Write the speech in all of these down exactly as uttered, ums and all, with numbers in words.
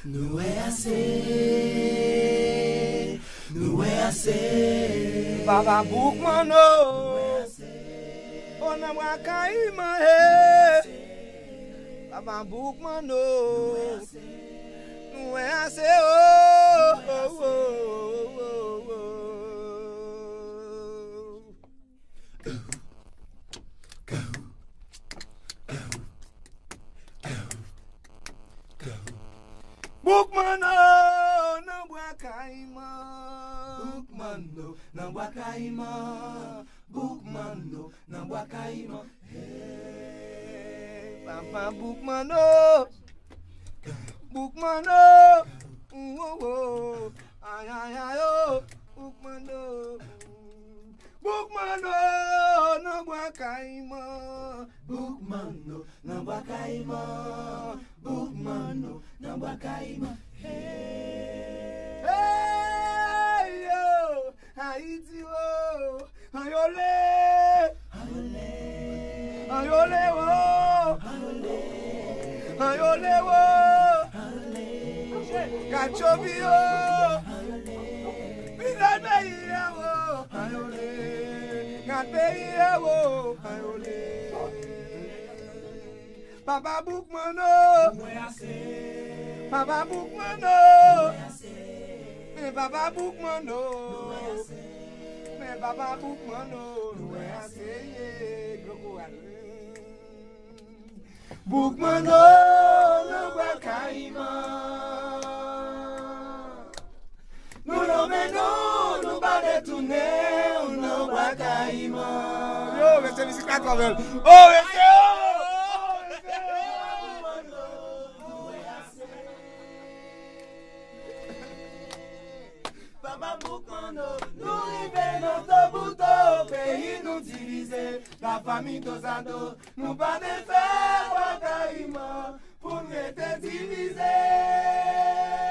Nous est assez, nous est assez. Baba Boukmano, on a Wakaima, eh. Baba Boukmano, nous est assez, oh, oh, oh, oh, oh. Boukmano, nan Wakaima. Boukmano, nan Wakaima. Boukmano, nan Wakaima. Hey, Papa Boukmano, Boukmano, oh oh, ay ay ay oh, Boukmano, Boukmano, nan Wakaima. Boukmano, nan Wakaima. Boukmano, nan Wakaima. Hey, yo, Haiti, oh, ayole, Ayole, ayole, oh, ayole, ayole, oh, ayole, Kachobi, oh, ayole, Pidana, oh, ayole, Katei, oh, ayole, Papa Boukmano, nous est assez, Papa Boukmano, mais Papa Boukmano, mais Papa Boukmano, nous est assez, Boukmano, nan Wakaima. nous l'emmenons, nous pas détourner, nous Wakaima. Yo, restez ici, quatre quand même. Oh, restez, oh, Papa Boukmano, nous rivons notre bouton, pays nous diviser, la famille dos à dos, nous pas de faire Wakaima, pour nous être divisés.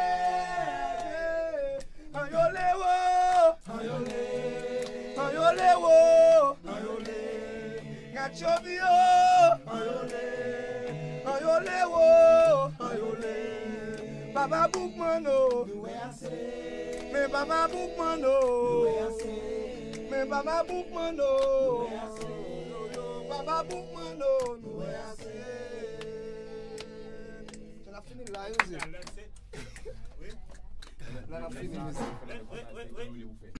ayole, oh, Ayole, ayole, oh, ayole, Kachobi, oh, ayole, ayole, oh, ayole, Papa Boukmano, nous est assez, mais Papa Boukmano, nous est assez, mais Papa Boukmano, nous est assez, Papa Boukmano, nous est assez. On a fini là, là, on a fini.